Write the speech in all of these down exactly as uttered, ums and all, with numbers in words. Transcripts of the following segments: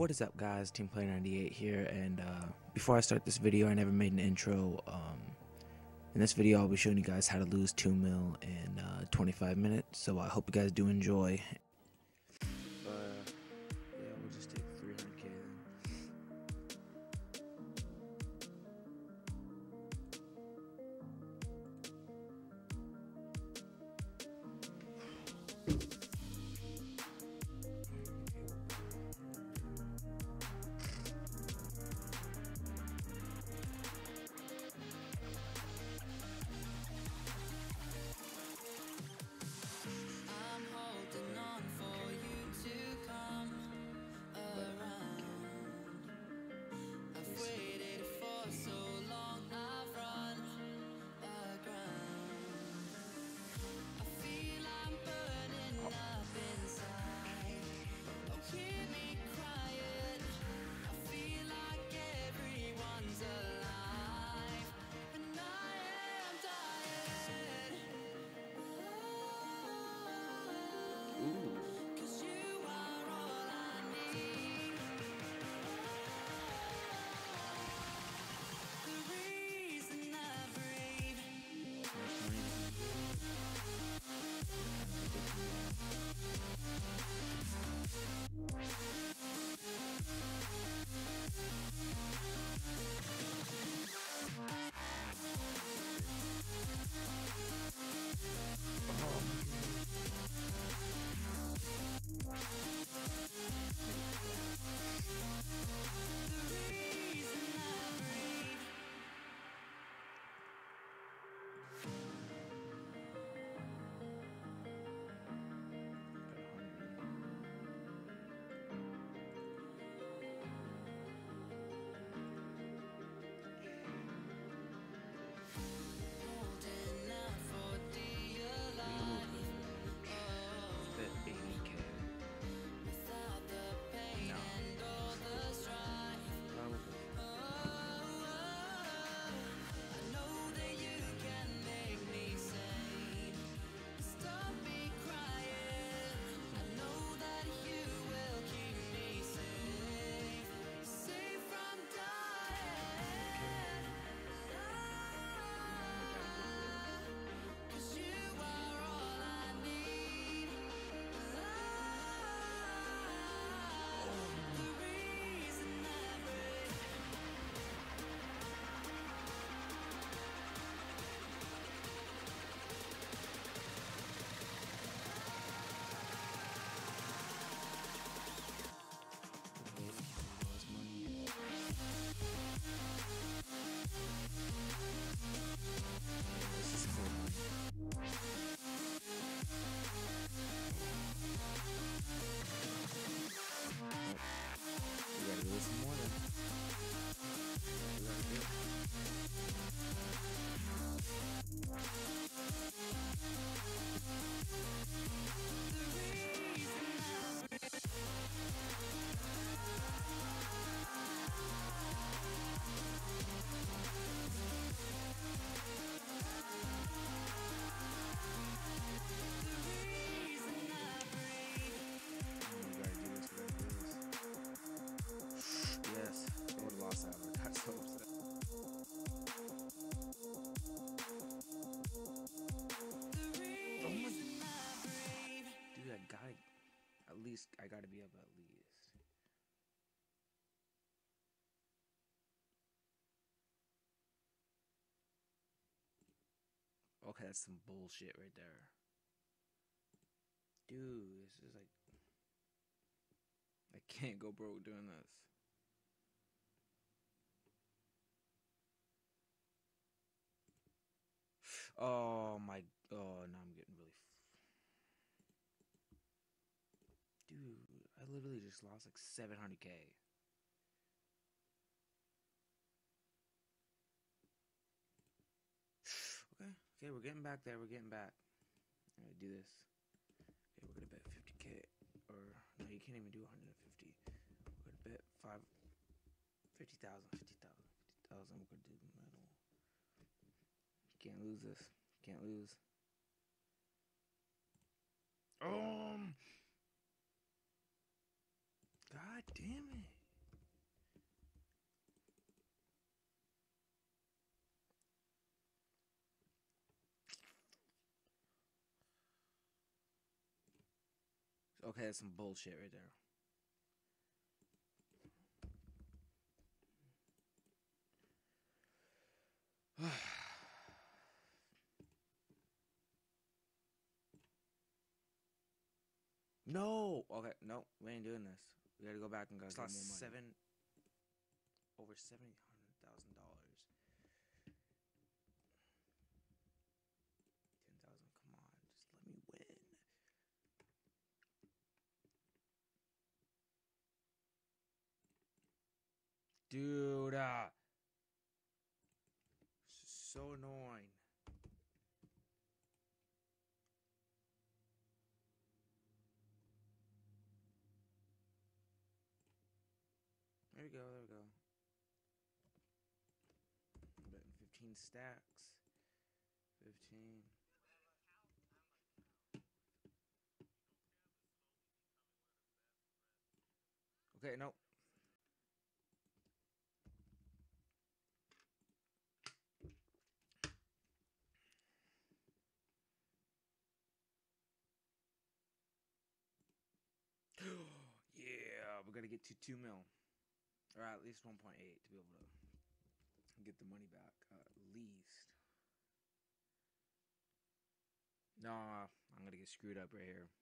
What is up, guys? Team Player ninety-eight here, and uh, before I start this video, I never made an intro. Um, in this video, I'll be showing you guys how to lose two mil in uh, twenty-five minutes, so I hope you guys do enjoy. Uh, yeah, we'll just take three hundred K then. At least I gotta be up at least. Okay, that's some bullshit right there. Dude, this is like, I can't go broke doing this. Oh my, oh, now I'm getting really, dude, I literally just lost like seven hundred K. Okay, okay, we're getting back there, we're getting back. Alright, do this. Okay, we're gonna bet fifty K, or, no, you can't even do one hundred fifty. We're gonna bet five, fifty thousand, fifty thousand, fifty thousand, we're gonna do the metal. Can't lose this, can't lose. Um, God damn it. Okay, that's some bullshit right there. No. Okay, no, we ain't doing this. We gotta go back and go get more money. Seven, over seven hundred thousand dollars. Ten thousand. Come on, just let me win. Dude, uh, so annoying. There we go, there we go. I'm betting fifteen stacks. fifteen. Okay, no. Yeah, we're gonna get to two mil. Or at least one point eight to be able to get the money back. Uh, at least. Nah, I'm gonna get screwed up right here.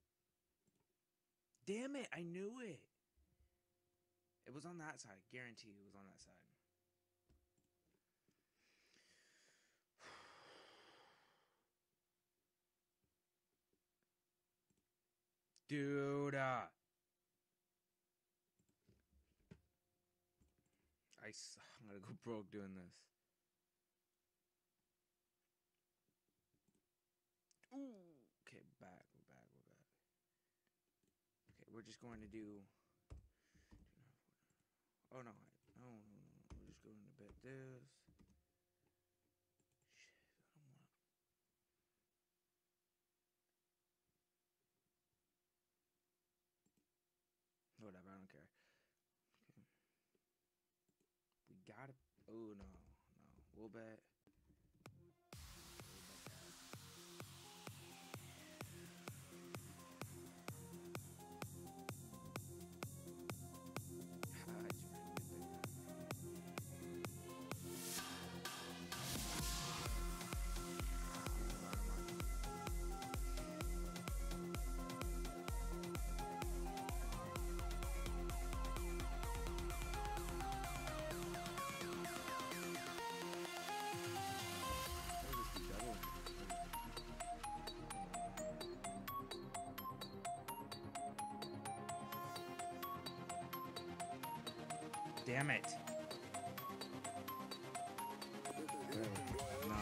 Damn it, I knew it. It was on that side. Guaranteed it was on that side. Dude, uh, I, I'm gonna go broke doing this. Ooh. Okay, back, we're back, we're back. Okay, we're just going to do. Oh no, no, no, no. We're just going to bet this. Shit, I don't want. Whatever, I don't care. Okay. We got it. Oh no, no. We'll bet. Damn it. No.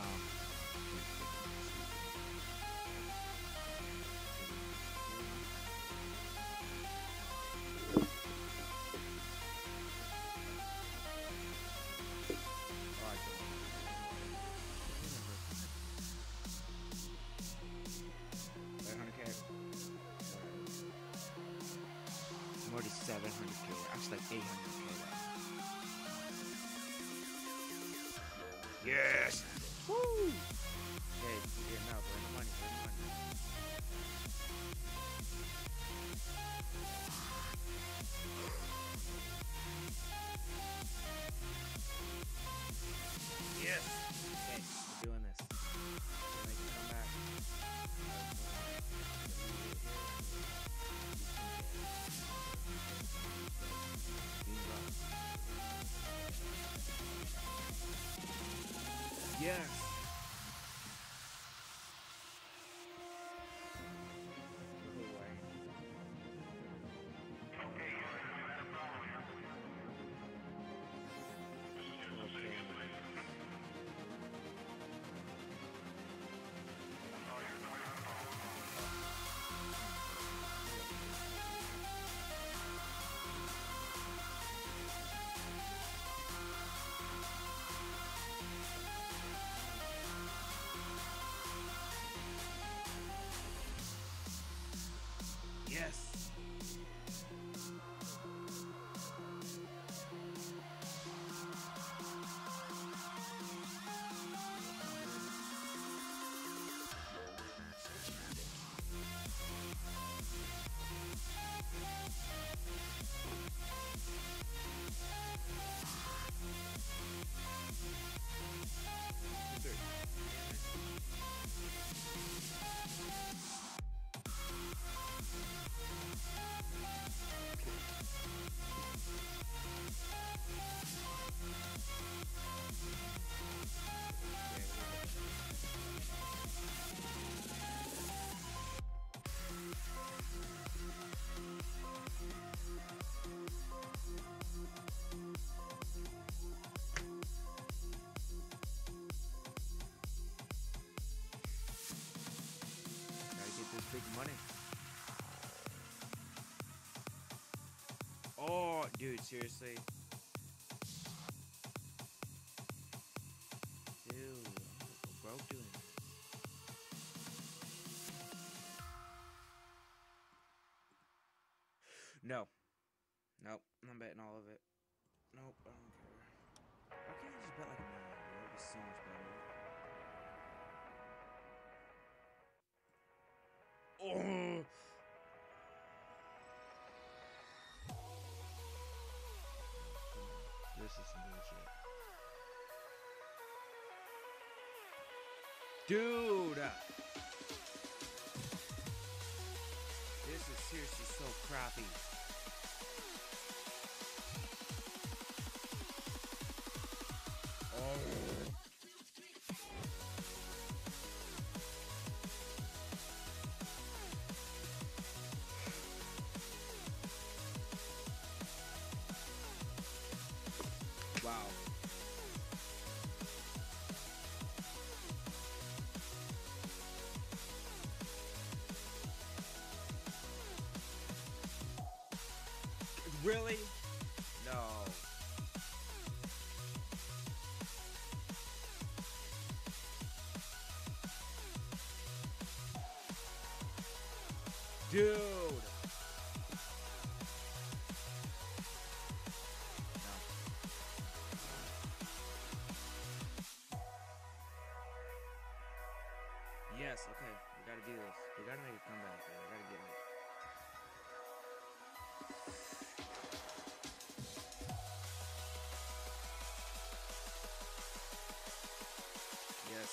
I'm already seven hundred K. Actually, like eight hundred K left. Dude, seriously? Dude, I'm gonna go broke doing this. No. Nope, I'm betting all of it. Nope, I don't care. Why can't I just bet like a million? That would be so much better. Oh! This is some bullshit. Dude! This is seriously so crappy. Oh. Wow. Really? No. Dude. No. Yes, okay. We gotta do this. We gotta make a comeback. We gotta get it. Yes.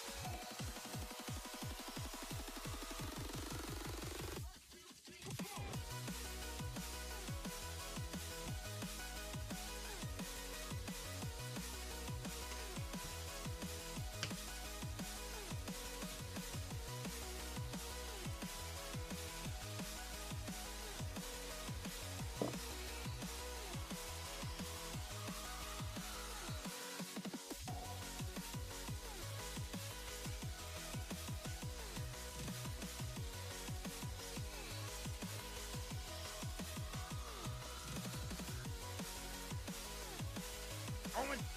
Oh my.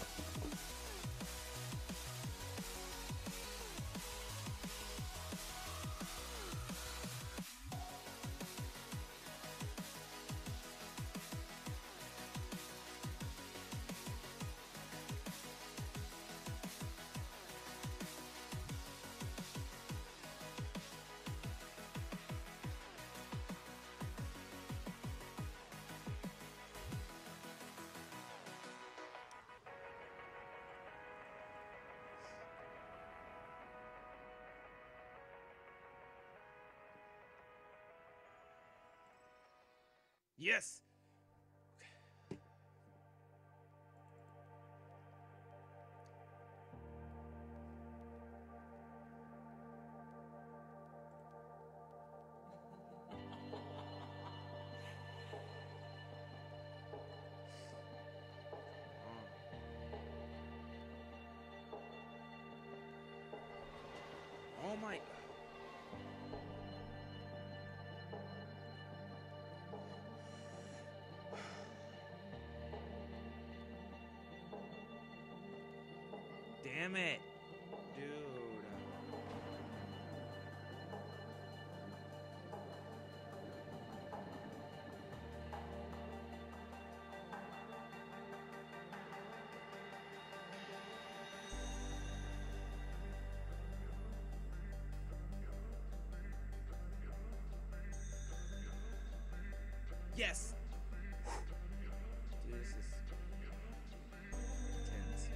Yes. Oh my. Damn it. Dude. Yes. Dude, this is intense.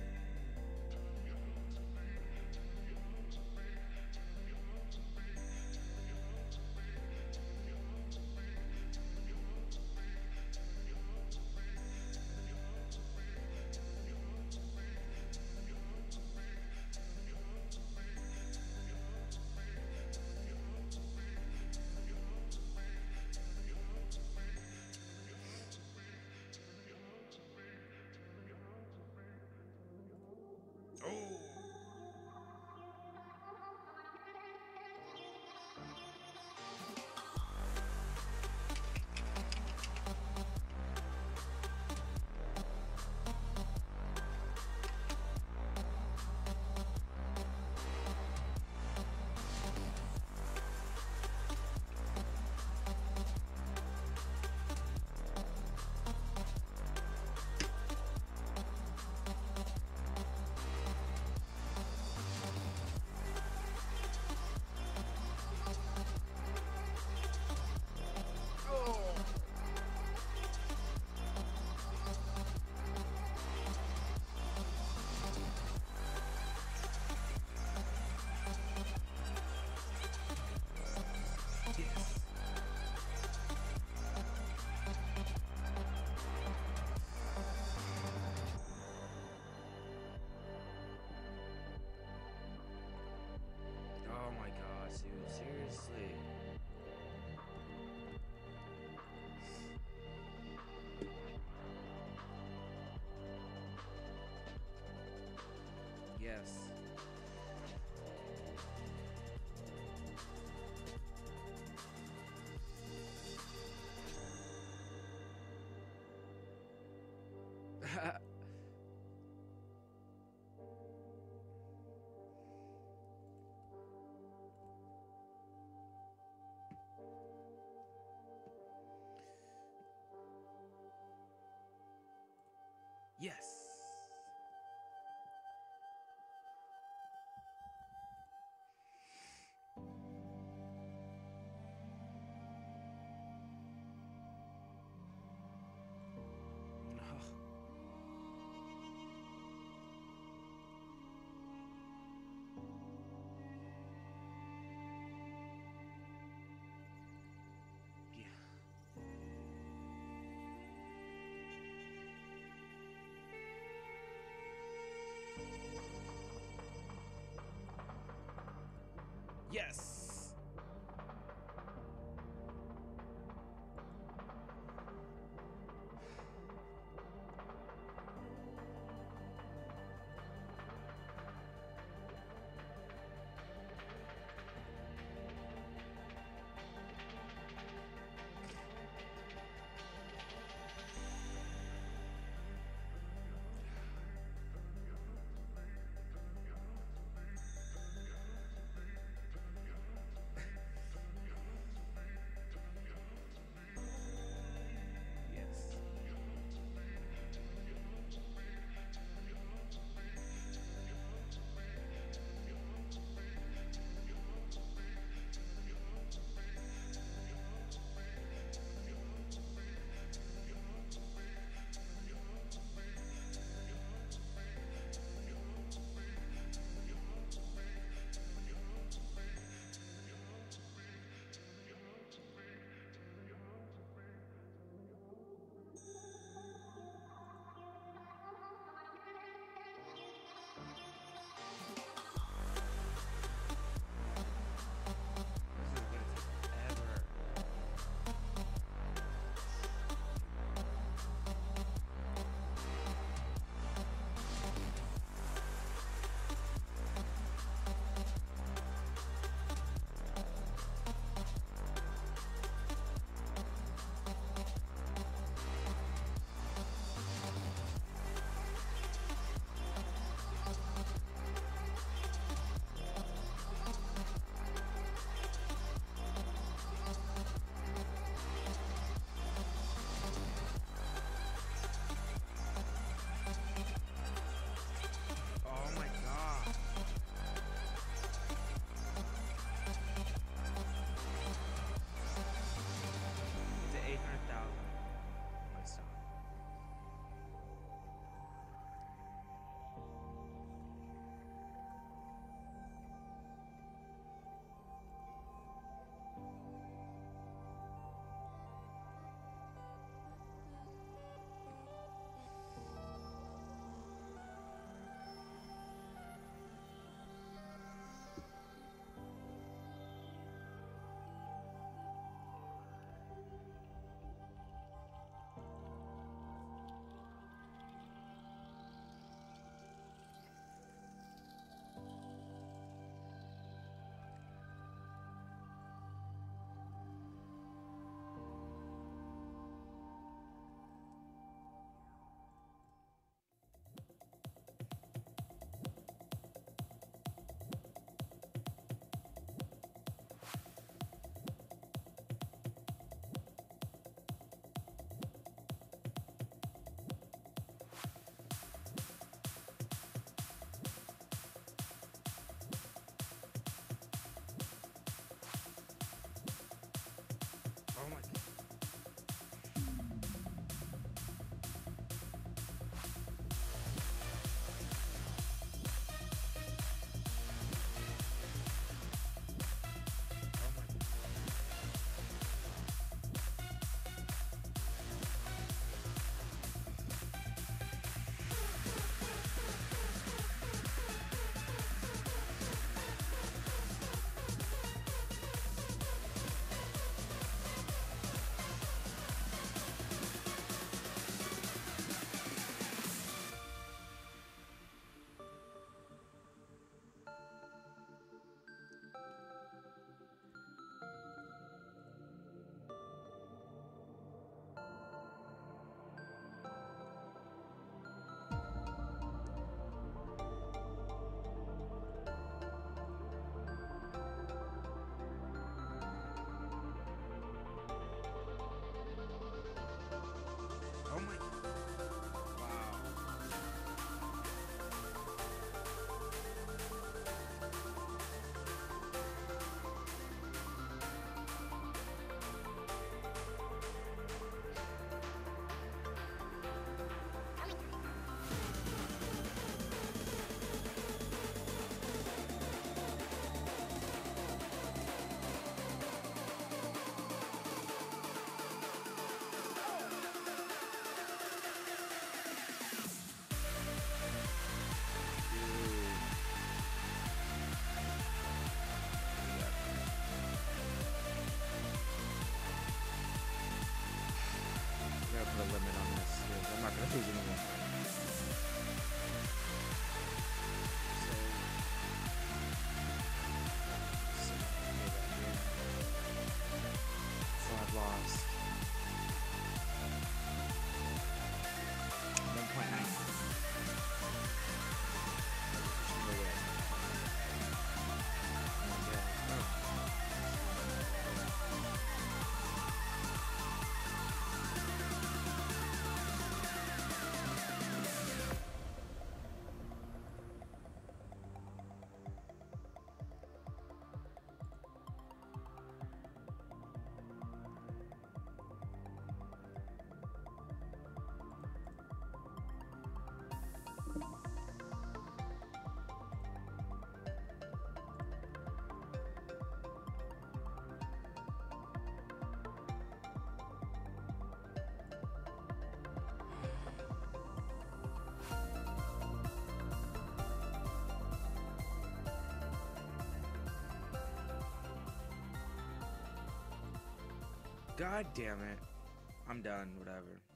Yes! God damn it. I'm done, whatever.